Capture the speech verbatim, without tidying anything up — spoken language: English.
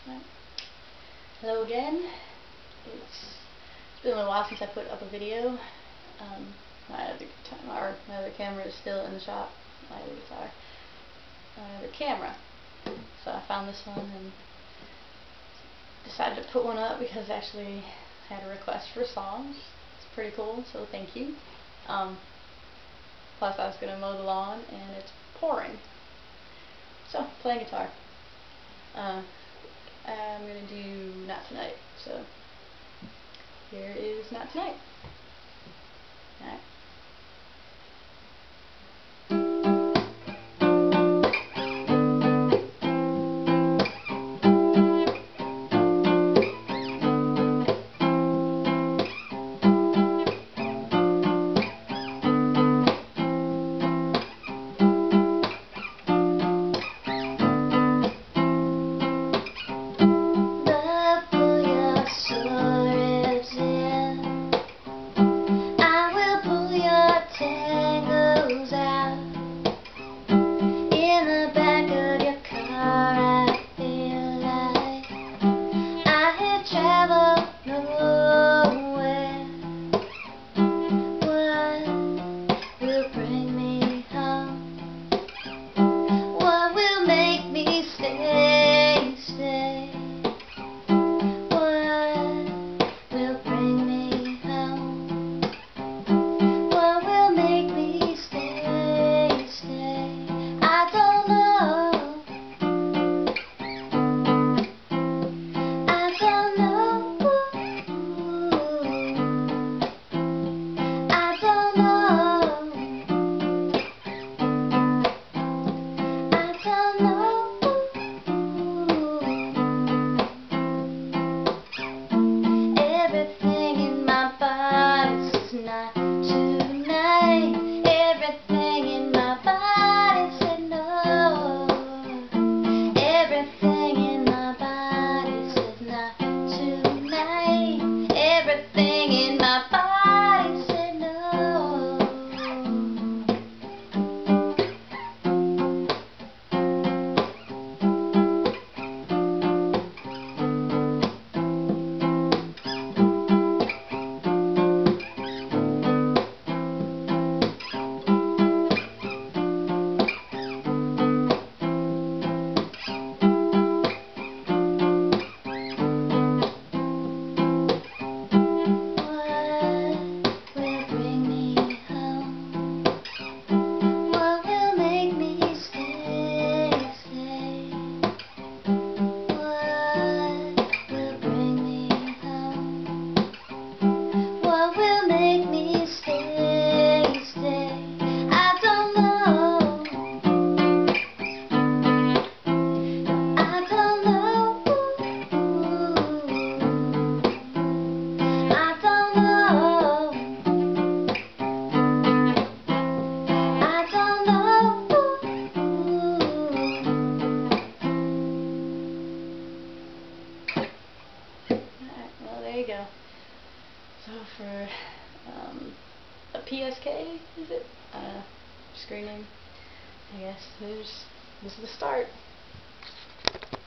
Right. Hello again. It's, it's been a little while since I put up a video. Um, my other or my other camera is still in the shop. My other guitar, my other camera. So I found this one and decided to put one up because actually I had a request for songs. It's pretty cool, so thank you. Um, plus I was going to mow the lawn and it's pouring. So, playing guitar. Uh, I'm going to do Not Tonight. So, here is Not Tonight. Alright. There you go. So for um, a P S K, is it? Uh, screen name. I guess there's this is the start.